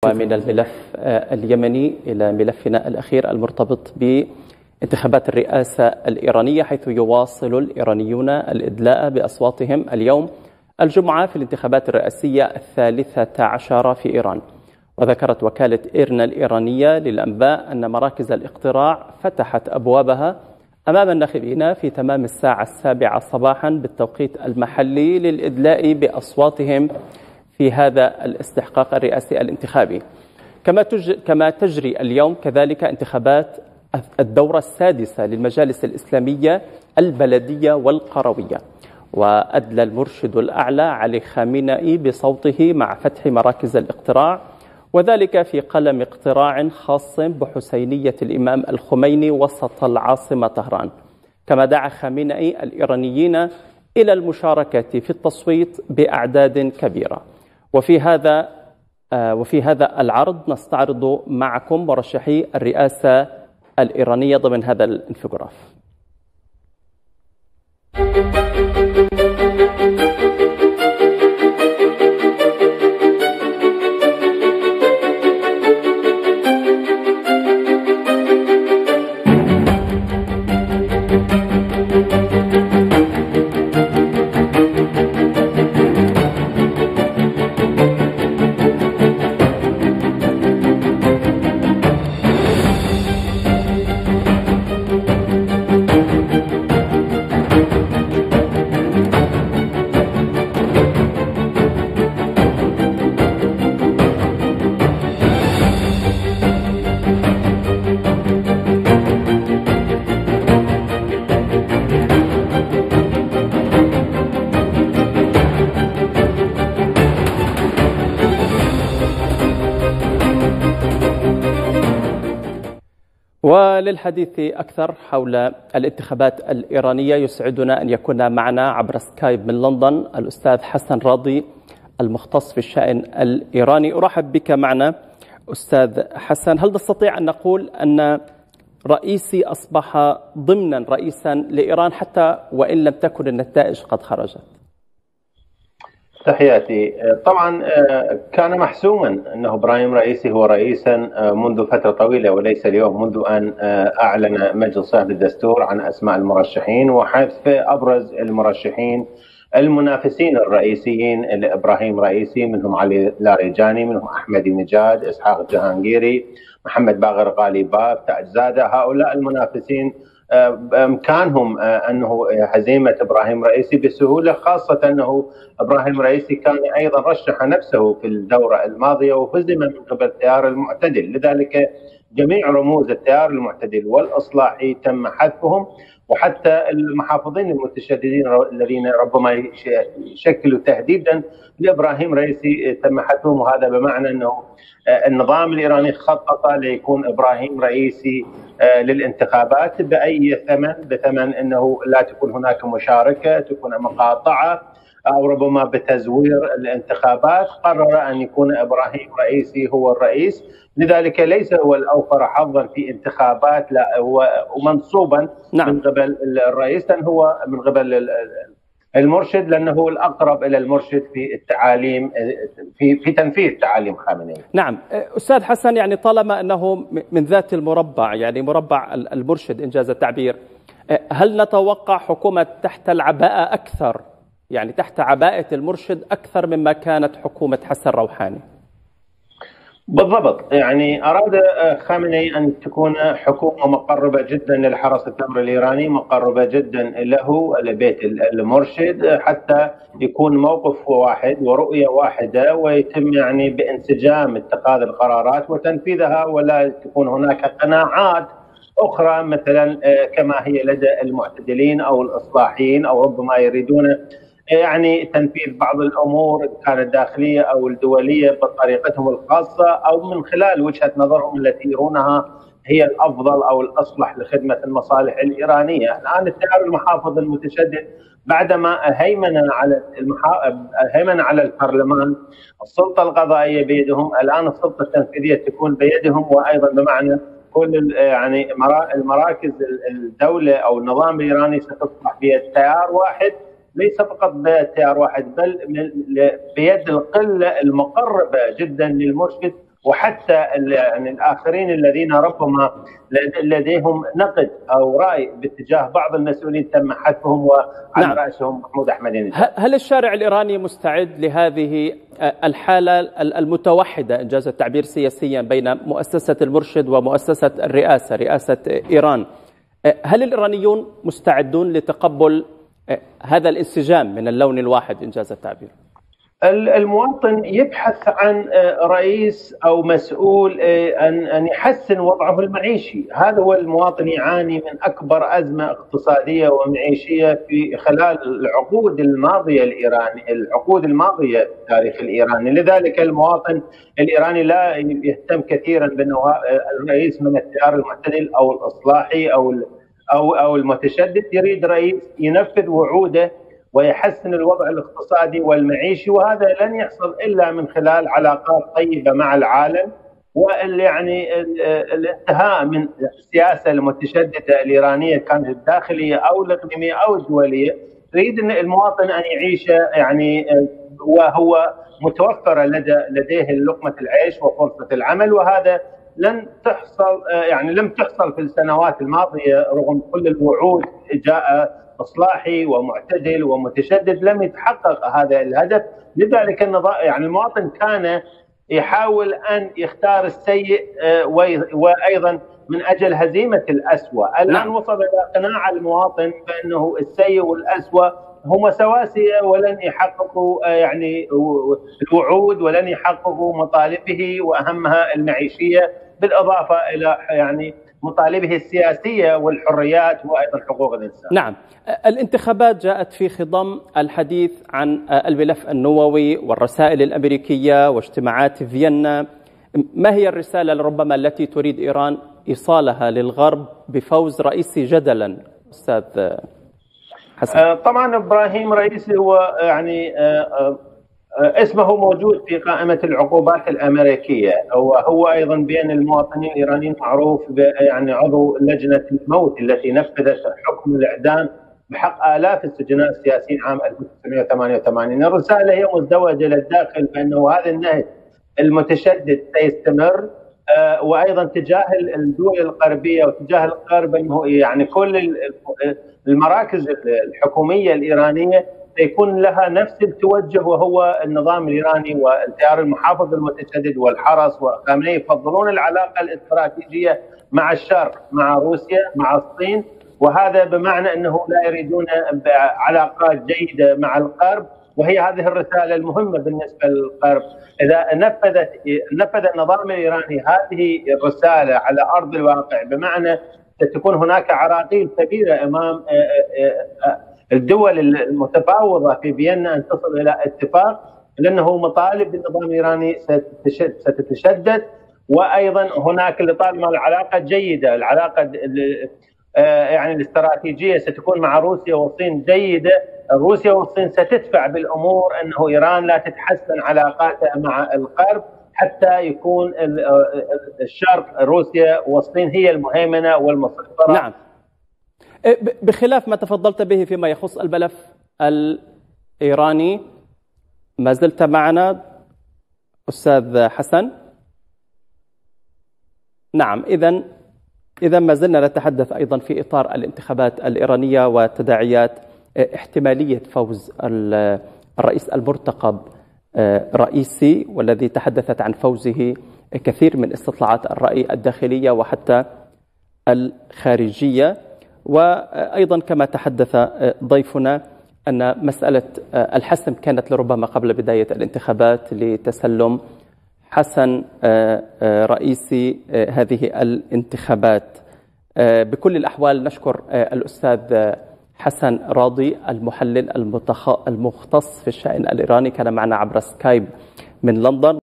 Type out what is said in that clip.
من الملف اليمني إلى ملفنا الأخير المرتبط بانتخابات الرئاسة الإيرانية، حيث يواصل الإيرانيون الإدلاء بأصواتهم اليوم الجمعة في الانتخابات الرئاسية 13 في إيران. وذكرت وكالة إيرنا الإيرانية للأنباء أن مراكز الاقتراع فتحت أبوابها أمام الناخبين في تمام الساعة 7 صباحا بالتوقيت المحلي للإدلاء بأصواتهم في هذا الاستحقاق الرئاسي الانتخابي. كما تجري اليوم كذلك انتخابات الدورة السادسة للمجالس الإسلامية البلدية والقروية. وأدلى المرشد الأعلى علي خامنئي بصوته مع فتح مراكز الاقتراع، وذلك في قلم اقتراع خاص بحسينية الإمام الخميني وسط العاصمة طهران. كما دعا خامنئي الإيرانيين إلى المشاركة في التصويت بأعداد كبيرة. وفي هذا العرض نستعرض معكم مرشحي الرئاسة الإيرانية ضمن هذا الانفوجراف. وللحديث أكثر حول الانتخابات الإيرانية يسعدنا أن يكون معنا عبر سكايب من لندن الأستاذ حسن راضي المختص في الشأن الإيراني. أرحب بك معنا أستاذ حسن. هل نستطيع أن نقول أن رئيسي أصبح ضمنا رئيسا لإيران حتى وإن لم تكن النتائج قد خرجت؟ تحياتي. طبعا كان محسوما أنه إبراهيم رئيسي هو رئيسا منذ فترة طويلة وليس اليوم، منذ أن أعلن مجلس صياغة الدستور عن أسماء المرشحين، وحذف أبرز المرشحين المنافسين الرئيسيين لإبراهيم رئيسي، منهم علي لاریجانی، منهم أحمدي نجاد، إسحاق الجهانگيري، محمد باقر غالباف، تاجزاده. هؤلاء المنافسين بإمكانهم أنه هزيمة إبراهيم رئيسي بسهولة، خاصة أنه إبراهيم رئيسي كان أيضا رشح نفسه في الدورة الماضية وهزم من قبل التيار المعتدل. لذلك جميع رموز التيار المعتدل والإصلاحي تم حذفهم، وحتى المحافظين المتشددين الذين ربما يشكلوا تهديدا لإبراهيم رئيسي تم حذفهم. وهذا بمعنى أنه النظام الإيراني خطط ليكون إبراهيم رئيسي للانتخابات بأي ثمن، بثمن أنه لا تكون هناك مشاركة، تكون مقاطعة، أو ربما بتزوير الانتخابات. قرر أن يكون إبراهيم رئيسي هو الرئيس، لذلك ليس هو الأوفر حظا في انتخابات، لا هو منصوبا من قبل الرئيس، لأن هو من قبل المرشد، لأنه الأقرب إلى المرشد في التعاليم في تنفيذ تعاليم خامنئي. نعم أستاذ حسن، يعني طالما أنه من ذات المربع، يعني مربع المرشد إنجاز التعبير، هل نتوقع حكومة تحت العباءة أكثر، يعني تحت عباءة المرشد أكثر مما كانت حكومة حسن روحاني؟ بالضبط. يعني أراد خامنئي أن تكون حكومة مقربة جدا للحرس الثوري الإيراني، مقربة جدا له لبيت المرشد، حتى يكون موقف واحد ورؤية واحدة، ويتم يعني بانسجام اتخاذ القرارات وتنفيذها، ولا تكون هناك قناعات أخرى مثلا كما هي لدى المعتدلين أو الإصلاحيين، أو ربما يريدون يعني تنفيذ بعض الأمور كانت داخلية أو الدولية بطريقتهم الخاصة، أو من خلال وجهة نظرهم التي يرونها هي الأفضل أو الأصلح لخدمة المصالح الإيرانية. الآن التيار المحافظ المتشدد بعدما هيمن على البرلمان، السلطة القضائية بيدهم، الآن السلطة التنفيذية تكون بيدهم، وأيضا بمعنى كل يعني المراكز الدولة أو النظام الإيراني ستصبح بيد تيار واحد، ليس فقط بتيار واحد بل بيد القلة المقربة جدا للمرشد وحتى يعني الآخرين الذين ربما لديهم نقد أو رأي باتجاه بعض المسؤولين تم حذفهم وعلى رأسهم محمود أحمدينژاد. هل الشارع الإيراني مستعد لهذه الحالة المتوحدة إنجاز التعبير سياسيا بين مؤسسة المرشد ومؤسسة الرئاسة، رئاسة إيران؟ هل الإيرانيون مستعدون لتقبل هذا الانسجام من اللون الواحد إنجاز التعبير؟ المواطن يبحث عن رئيس أو مسؤول أن يحسن وضعه المعيشي. هذا هو المواطن يعاني من أكبر أزمة اقتصادية ومعيشية في خلال العقود الماضية العقود الماضية في التاريخ الإيراني. لذلك المواطن الإيراني لا يهتم كثيرا بأنه الرئيس من التيار المعتدل أو الإصلاحي أو المتشدد، يريد رئيس ينفذ وعوده ويحسن الوضع الاقتصادي والمعيشي، وهذا لن يحصل إلا من خلال علاقات طيبة مع العالم يعني الانتهاء من السياسة المتشددة الإيرانية كانت الداخلية أو الإقليمية أو الدولية. يريد المواطن أن يعيش يعني وهو متوفر لديه لقمة العيش وفرصة العمل، وهذا لم تحصل في السنوات الماضية رغم كل الوعود. جاء إصلاحي ومعتدل ومتشدد لم يتحقق هذا الهدف. لذلك يعني المواطن كان يحاول أن يختار السيء وأيضا من أجل هزيمة الأسوأ. الآن وصل إلى قناعة المواطن بأنه السيء والأسوأ هما سواسية ولن يحققوا يعني الوعود ولن يحققوا مطالبه وأهمها المعيشية، بالإضافة إلى يعني مطالبه السياسية والحريات وأيضا حقوق الإنسان. نعم، الانتخابات جاءت في خضم الحديث عن الملف النووي والرسائل الأمريكية واجتماعات فيينا. ما هي الرسالة ربما التي تريد إيران إيصالها للغرب بفوز رئيسي جدلا أستاذ حسن؟ طبعا إبراهيم رئيسي هو يعني اسمه موجود في قائمة العقوبات الأمريكية، وهو أيضا بين المواطنين الإيرانيين معروف يعني عضو لجنة الموت التي نفذت حكم الإعدام بحق آلاف السجناء السياسيين عام 1988. الرسالة هي مزدوجة للداخل بأنه هذا النهج المتشدد سيستمر، وأيضا تجاه الدول الغربية وتجاه الغرب أنه يعني كل المراكز الحكومية الإيرانية سيكون لها نفس التوجه، وهو النظام الإيراني والتيار المحافظ المتشدد والحرس وخامنئي يفضلون العلاقة الاستراتيجية مع الشرق، مع روسيا، مع الصين، وهذا بمعنى أنه لا يريدون علاقات جيدة مع الغرب. وهي هذه الرسالة المهمة بالنسبة للغرب. إذا نفذ النظام الإيراني هذه الرسالة على أرض الواقع، بمعنى ستكون هناك عراقيل كبيرة أمام الدول المتفاوضة في فيينا أن تصل إلى اتفاق، لأنه مطالب النظام الإيراني ستتشدد. وأيضا هناك لطالما العلاقة جيدة، العلاقة يعني الاستراتيجية ستكون مع روسيا والصين جيدة. روسيا والصين ستدفع بالأمور أنه إيران لا تتحسن علاقاتها مع الغرب حتى يكون الشرق روسيا والصين هي المهيمنة والمسيطرة. نعم، بخلاف ما تفضلت به فيما يخص الملف الإيراني، ما زلت معنا أستاذ حسن؟ نعم، إذا ما زلنا نتحدث أيضا في إطار الانتخابات الإيرانية وتداعيات احتمالية فوز الرئيس المرتقب رئيسي، والذي تحدثت عن فوزه كثير من استطلاعات الرأي الداخلية وحتى الخارجية. وأيضا كما تحدث ضيفنا أن مسألة الحسم كانت لربما قبل بداية الانتخابات لتسلم حسن رئيسي هذه الانتخابات. بكل الأحوال نشكر الأستاذ حسن راضي المحلل المختص في الشأن الإيراني، كان معنا عبر سكايب من لندن.